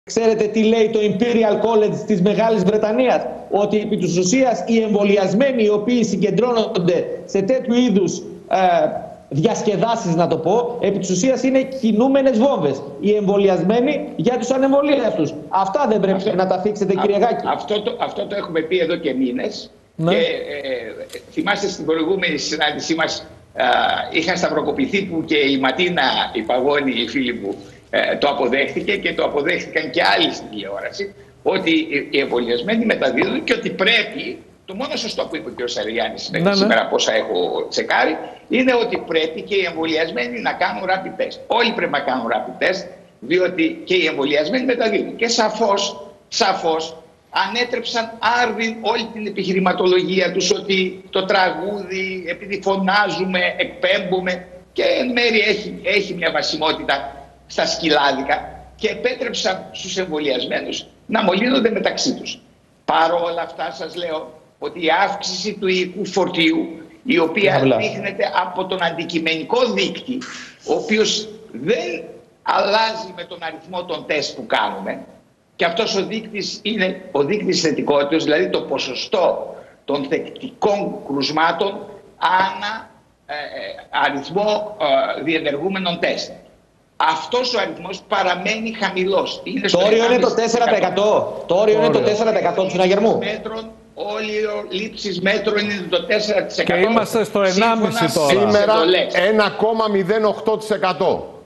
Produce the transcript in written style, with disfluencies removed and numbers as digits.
Ξέρετε τι λέει το Imperial College της Μεγάλης Βρετανίας? Ότι επί της ουσίας οι εμβολιασμένοι οι οποίοι συγκεντρώνονται σε τέτοιου είδους διασκεδάσεις, να το πω, επί της ουσίας είναι κινούμενες βόμβες. Οι εμβολιασμένοι για τους ανεμβολίαστους. Αυτά δεν πρέπει να τα θίξετε, κύριε Γάκη? Αυτό το έχουμε πει εδώ και μήνες. Ναι. Και θυμάστε στην προηγούμενη συνάντησή μας είχαν σταυροκοπηθεί που και η Ματίνα η Παγώνη, η φίλη μου, το αποδέχτηκε και το αποδέχτηκαν και άλλοι στην τηλεόραση, ότι οι εμβολιασμένοι μεταδίδουν και ότι πρέπει, το μόνο σωστό που είπε ο κ. Σαριάννης σήμερα, πόσα έχω τσεκάρει, είναι ότι πρέπει και οι εμβολιασμένοι να κάνουν rapid test. Όλοι πρέπει να κάνουν rapid test, διότι και οι εμβολιασμένοι μεταδίδουν. Και σαφώς ανέτρεψαν άρδιν όλη την επιχειρηματολογία τους ότι το τραγούδι, επειδή φωνάζουμε, εκπέμπουμε, και εν μέρει έχει μια βασιμότητα στα σκυλάδικα, και επέτρεψαν στους εμβολιασμένους να μολύνονται μεταξύ τους. Παρ' όλα αυτά σας λέω ότι η αύξηση του οικού φορτίου, η οποία δείχνεται από τον αντικειμενικό δείκτη, ο οποίος δεν αλλάζει με τον αριθμό των τεστ που κάνουμε, και αυτός ο δείκτης είναι ο δείκτης θετικότητας, δηλαδή το ποσοστό των θετικών κρουσμάτων ανά αριθμό διενεργούμενων τεστ. Αυτός ο αριθμός παραμένει χαμηλός. Το όριο είναι το 4%. Το όριο είναι το 4% του συναγερμού. Όριο λήψης μέτρων είναι το 4%. Και είμαστε στο 1,5 τώρα. Σήμερα 1,08%.